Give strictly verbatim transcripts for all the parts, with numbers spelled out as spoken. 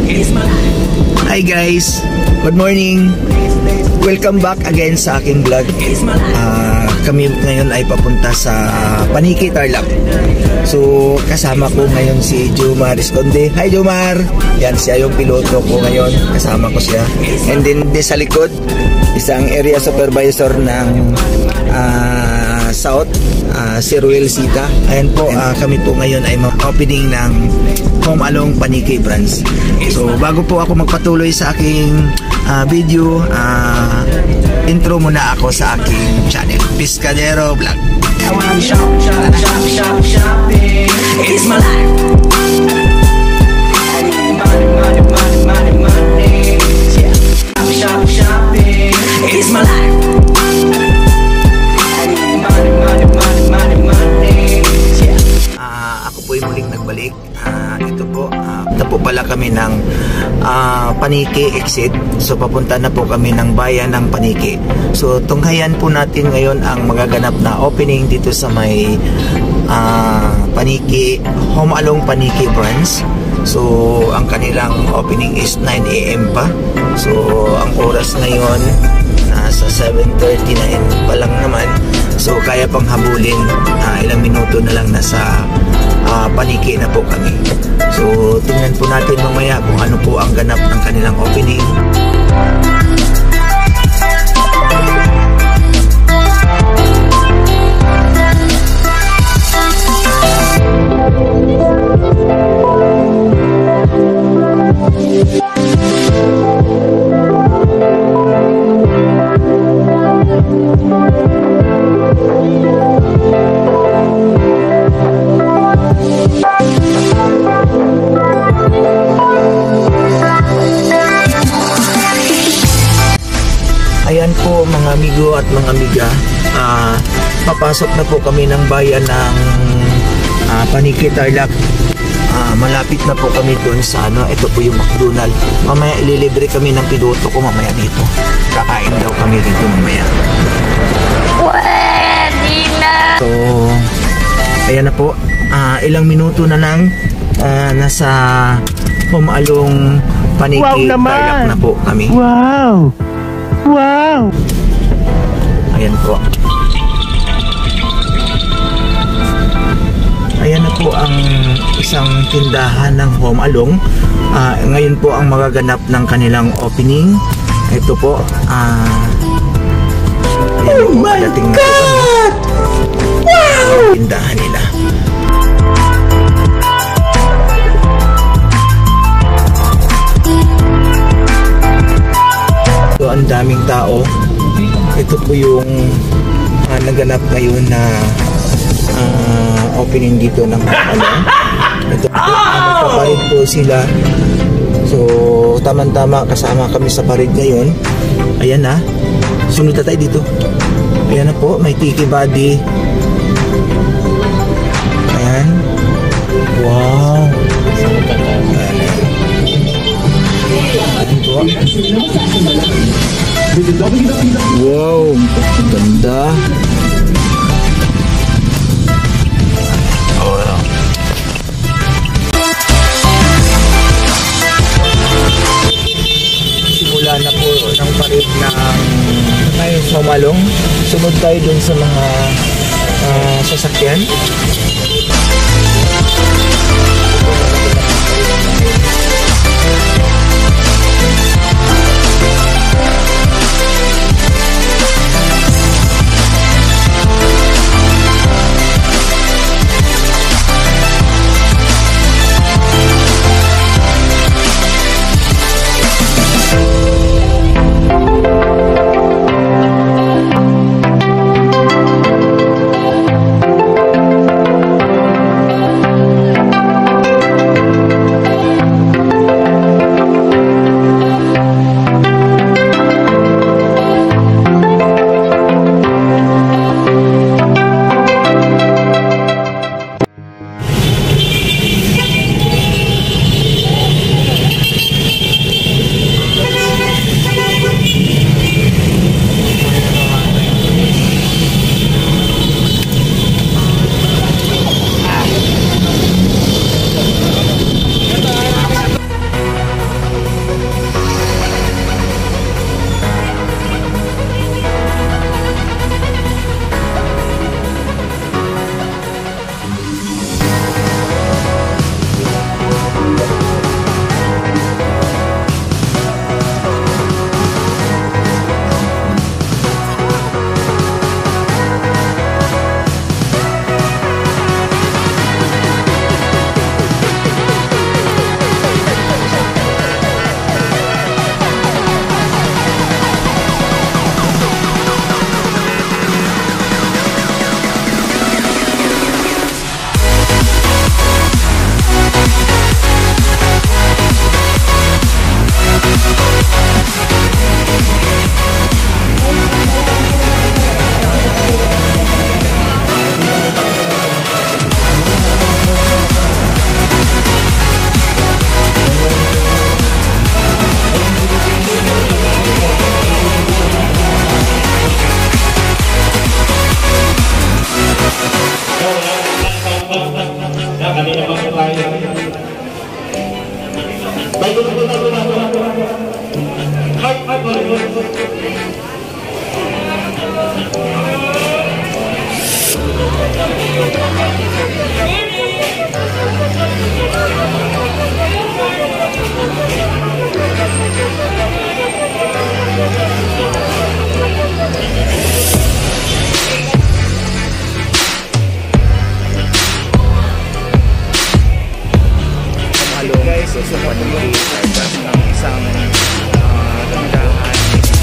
Hi guys, good morning. Welcome back again sa aking vlog. uh, Kami ngayon ay papunta sa Paniqui, Tarlac. So kasama ko ngayon si Jomar Esconde. Hi Jomar. Yan, siya yung piloto ko ngayon. Kasama ko siya. And then di sa likod, isang area supervisor ng uh, South, uh, si Ruel Sita. Ayan po, uh, kami po ngayon ay mag-opening ng Home Along Paniqui branch. So bago po ako magpatuloy sa aking uh, video, uh, intro muna ako sa aking channel, Piscadero Vlog. I wanna shop, shop, shop, shop, shopping. It's my life. I need money, money, money, money, money. Yeah. Shop, shop, shopping. It's my life. I need money, money, money, money, money. Yeah. Uh, ako po yung muling nagbalik. Uh, ito po, uh, ito po pala kami ng uh, Paniqui exit. So papunta na po kami ng bayan ng Paniqui. So tunghayan po natin ngayon ang magaganap na opening dito sa may uh, Paniqui, Home Along Paniqui branch. So ang kanilang opening is nine A M pa. So ang oras ngayon nasa seven thirty-nine pa lang naman. So kaya pang habulin, uh, ilang minuto na lang nasa uh, Paniqui na po kami. So tingnan po natin mamaya kung ano po ang ganap ng kanilang opening. Ayan po mga amigo at mga amiga, uh, papasok na po kami ng bayan ng uh, Paniqui, Tarlac. Uh, malapit na po kami doon sa ano, ito po yung McDonald's. Mamaya ililibre kami ng piloto ko mamaya dito. Kakain daw kami dito mamaya. Pwede na! So, ayan na po. Uh, ilang minuto na lang uh, nasa Home Along Paniqui, wow, Tarlac na po kami. Wow! Wow! Ayan po. Ayan na po ang isang tindahan ng Home Along. Uh, ngayon po ang magaganap ng kanilang opening. Ito po. Uh, ayan oh po, my God! Wow! Tindahan nila. So, ang daming tao. Ito po yung uh, naganap ngayon na uh, opening dito ng ano. Ito po, uh, paparid po sila. So tama-tama kasama kami sa parid ngayon. Ayan na. Sunod na tayo dito. Ayan na po, may tiki body. Ayan. Wow. Ayan. Ayan po. Wow, ganda. Oh. Simula na po ng parid ng Home Along. Sunod tayo dun sa mga uh, sasakyan. Guys, so sa panigid ay ang isang uh, tindahan.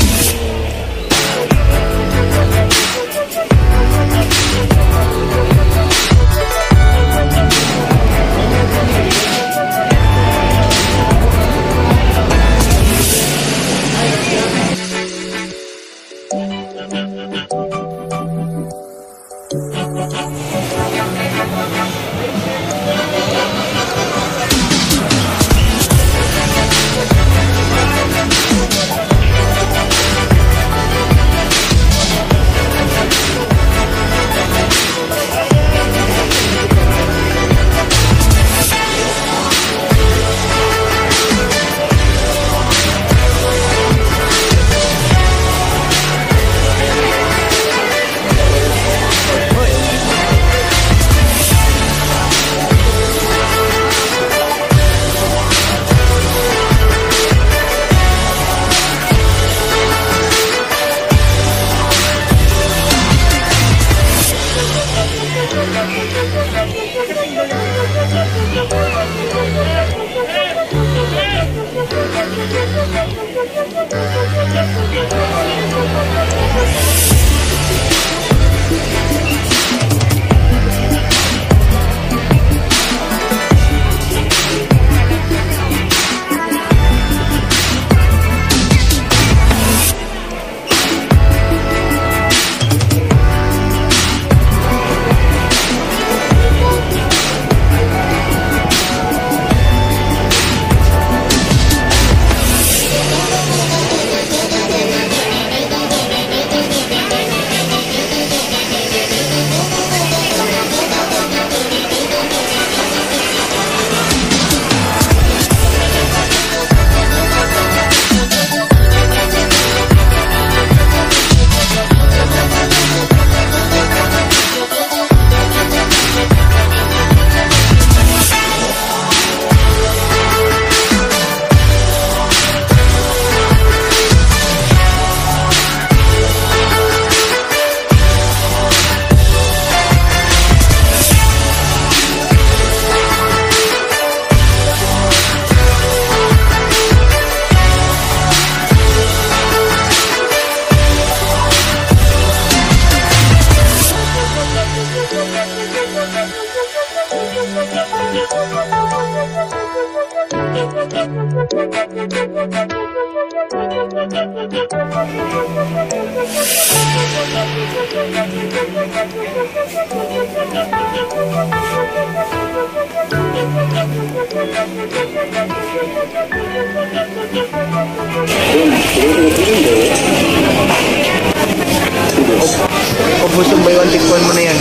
Kung gusto ba yun, tikman mo na yan.